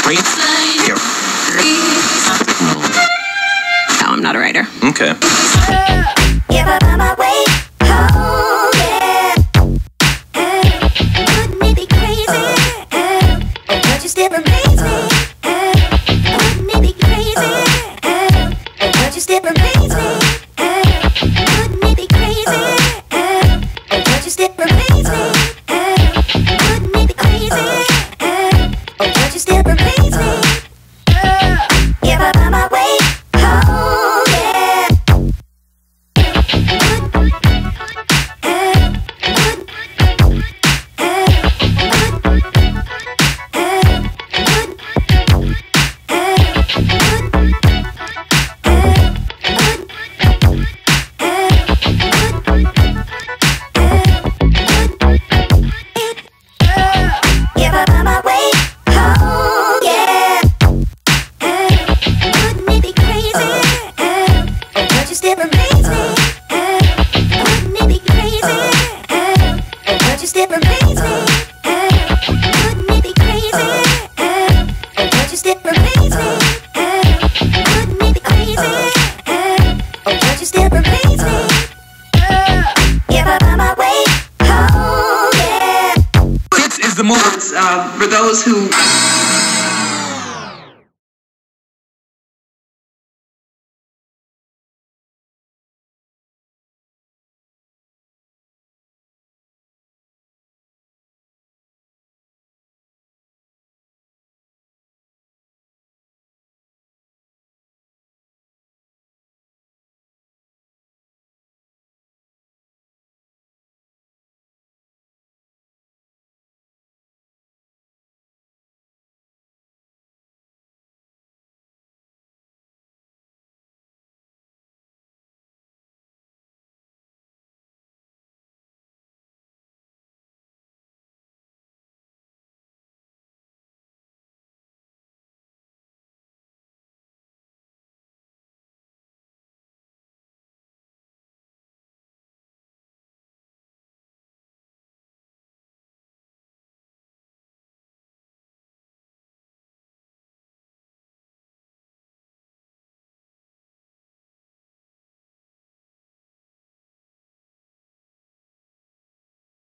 No, I'm not a writer. Okay. If I find my way home, yeah. Wouldn't it be crazy? But you still amaze me. Wouldn't it be crazy? But you still amaze me. Wouldn't it be crazy? But you still amaze me. Wouldn't it be crazy? But you still amaze me.